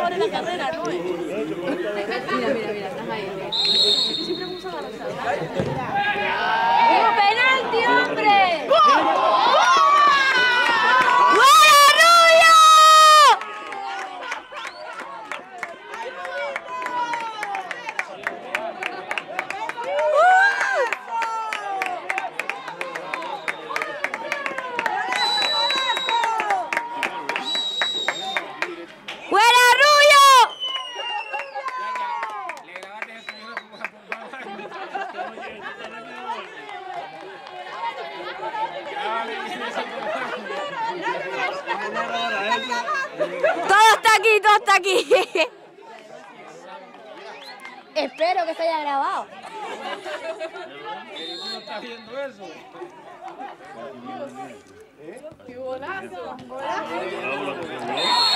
sobre la carrera, ¿no? Mira, estás ahí. Siempre me usan a la ¡Penalti, hombre! Todo está aquí. Espero que se haya grabado. ¿No estás viendo eso? ¡Qué golazo!